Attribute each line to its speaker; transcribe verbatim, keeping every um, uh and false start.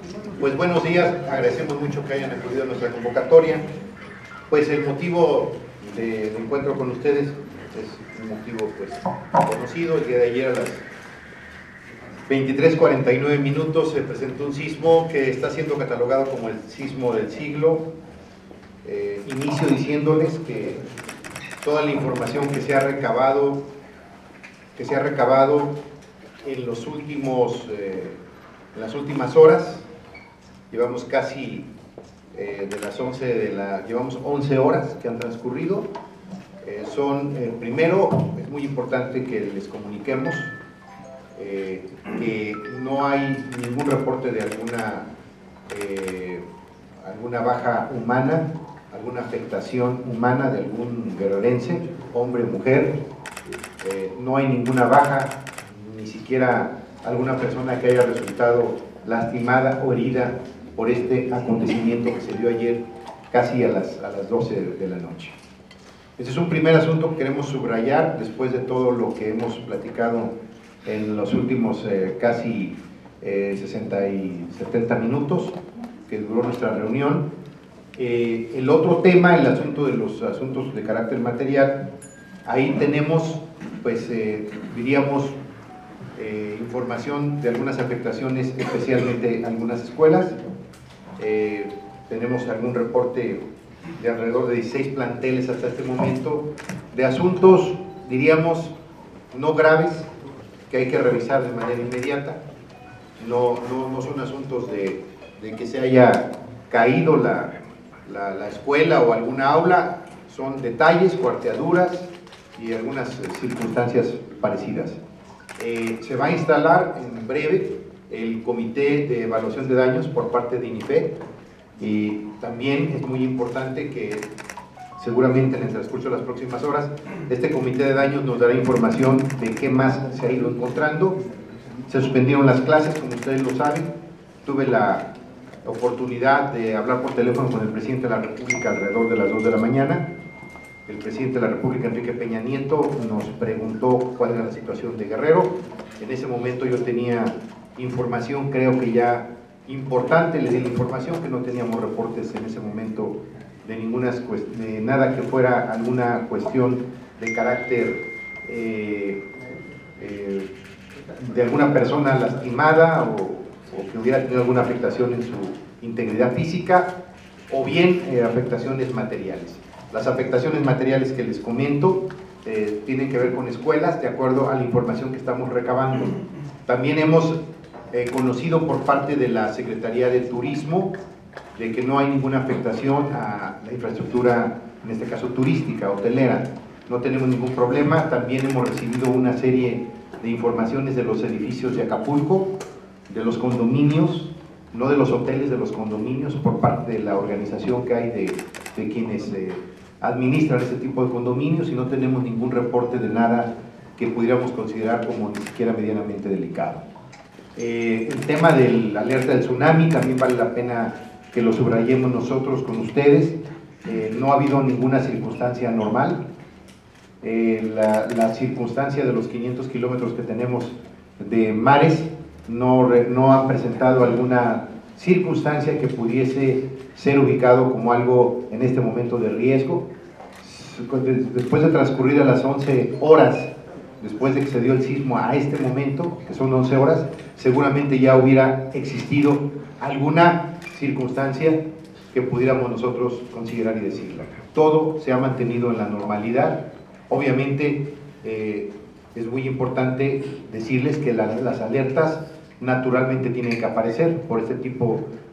Speaker 1: Pues buenos días, agradecemos mucho que hayan acudido a nuestra convocatoria. Pues el motivo de, de encuentro con ustedes es un motivo pues conocido. El día de ayer a las veintitrés cuarenta y nueve minutos se presentó un sismo que está siendo catalogado como el sismo del siglo. Eh, inicio diciéndoles que toda la información que se ha recabado, que se ha recabado en los últimos, eh, en las últimas horas, llevamos casi eh, de las once de la, llevamos once horas que han transcurrido. Eh, son, eh, primero, es muy importante que les comuniquemos eh, que no hay ningún reporte de alguna, eh, alguna baja humana, alguna afectación humana de algún guerrerense, hombre o mujer. Eh, no hay ninguna baja, ni siquiera alguna persona que haya resultado lastimada o herida por este acontecimiento que se dio ayer casi a las, a las doce de la noche. Este es un primer asunto que queremos subrayar después de todo lo que hemos platicado en los últimos eh, casi eh, sesenta y setenta minutos que duró nuestra reunión. Eh, el otro tema, el asunto de los asuntos de carácter material, ahí tenemos, pues eh, diríamos, eh, información de algunas afectaciones, especialmente algunas escuelas. Eh, tenemos algún reporte de alrededor de dieciséis planteles hasta este momento, de asuntos, diríamos, no graves, que hay que revisar de manera inmediata. No, no, no son asuntos de, de que se haya caído la, la, la escuela o alguna aula, son detalles, cuarteaduras y algunas circunstancias parecidas. Eh, se va a instalar en breve el Comité de Evaluación de Daños por parte de INIFED, y también es muy importante que seguramente en el transcurso de las próximas horas este Comité de Daños nos dará información de qué más se ha ido encontrando. Se suspendieron las clases, como ustedes lo saben. Tuve la oportunidad de hablar por teléfono con el presidente de la República alrededor de las dos de la mañana. El presidente de la República, Enrique Peña Nieto, nos preguntó cuál era la situación de Guerrero. En ese momento yo tenía información, creo que ya importante, le di la información, que no teníamos reportes en ese momento de ninguna, de nada que fuera alguna cuestión de carácter eh, eh, de alguna persona lastimada o, o que hubiera tenido alguna afectación en su integridad física, o bien eh, afectaciones materiales. Las afectaciones materiales que les comento eh, tienen que ver con escuelas, de acuerdo a la información que estamos recabando. También hemos eh, conocido por parte de la Secretaría de Turismo de que no hay ninguna afectación a la infraestructura, en este caso turística, hotelera. No tenemos ningún problema. También hemos recibido una serie de informaciones de los edificios de Acapulco, de los condominios, no de los hoteles, de los condominios, por parte de la organización que hay de, de quienes eh, administran este tipo de condominios, y no tenemos ningún reporte de nada que pudiéramos considerar como ni siquiera medianamente delicado. Eh, el tema de la alerta del tsunami también vale la pena que lo subrayemos nosotros con ustedes. Eh, no ha habido ninguna circunstancia anormal. Eh, la, la circunstancia de los quinientos kilómetros que tenemos de mares no, no ha presentado alguna circunstancia que pudiese ser ubicado como algo en este momento de riesgo. Después de transcurrir a las once horas, después de que se dio el sismo a este momento, que son once horas, seguramente ya hubiera existido alguna circunstancia que pudiéramos nosotros considerar y decirla. Todo se ha mantenido en la normalidad. Obviamente eh, es muy importante decirles que la, las alertas naturalmente tienen que aparecer por este tipo